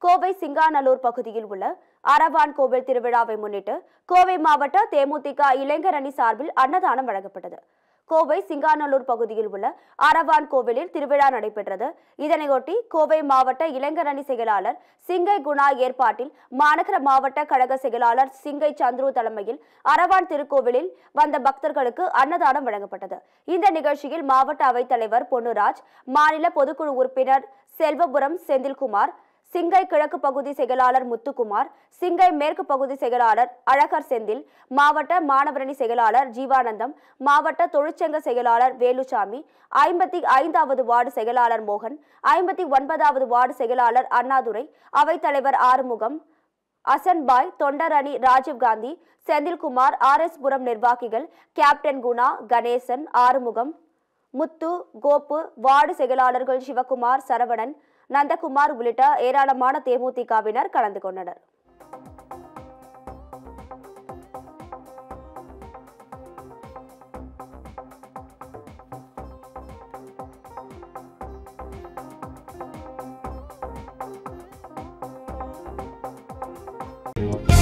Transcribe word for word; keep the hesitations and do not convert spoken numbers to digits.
கோவை சிங்காநல்லூர் பகுதியில் உள்ள அரவான் கோவில் திருவிழாவை முன்னிட்டு கோவை மாவட்ட தேமுதிக இளைஞர் அணி சார்பில் அன்னதானம் வழங்கப்பட்டது. கோவை சிங்காநல்லூர் பகுதியில் உள்ள அரவான் கோவிலில் திருவிழா நடைபெற்றது. இதனையொட்டி கோவை மாவட்ட இளைஞர் அணி செயலாளர் சிங்கை குணா ஏற்பாட்டில் மாநகர மாவட்ட கழக செயலாளர் சிங்கை சந்துரு தலைமையில் அரவான் திருக்கோவிலில் வந்த பக்தர்களுக்கு அன்னதானம் வழங்கப்பட்டது. இந்த நிகழ்ச்சியில் மாவட்ட அவைத்தலைவர் பொன்னுராஜ், மாநில பொதுக்குழு உறுப்பினர் செல்வபுரம் செந்தில்குமார், சிங்கை கிழக்கு பகுதி செயலாளர் முத்துக்குமார், சிங்கை மேற்கு பகுதி செயலாளர் அழகர் செந்தில், மாவட்ட மாணவரணி செயலாளர் ஜீவானந்தம், மாவட்ட தொழிற்சங்க செயலாளர் வேலுசாமி, ஐம்பத்தி ஐந்தாவது வார்டு செயலாளர் மோகன், ஐம்பத்தி ஒன்பதாவது வார்டு செயலாளர் அண்ணாதுரை, அவைத்தலைவர் ஆறுமுகம், அசன்பாய், தொண்டரணி ராஜீவ்காந்தி, செந்தில்குமார், ஆர் எஸ் புரம் நிர்வாகிகள் கேப்டன் குணா, கணேசன், ஆறுமுகம், முத்து, கோப்பு, வார்டு செயலாளர்கள் சிவகுமார், சரவணன், நந்தகுமார் உள்ளிட்ட ஏராளமான தேமுதிகவினர் கலந்து கொண்டனர். you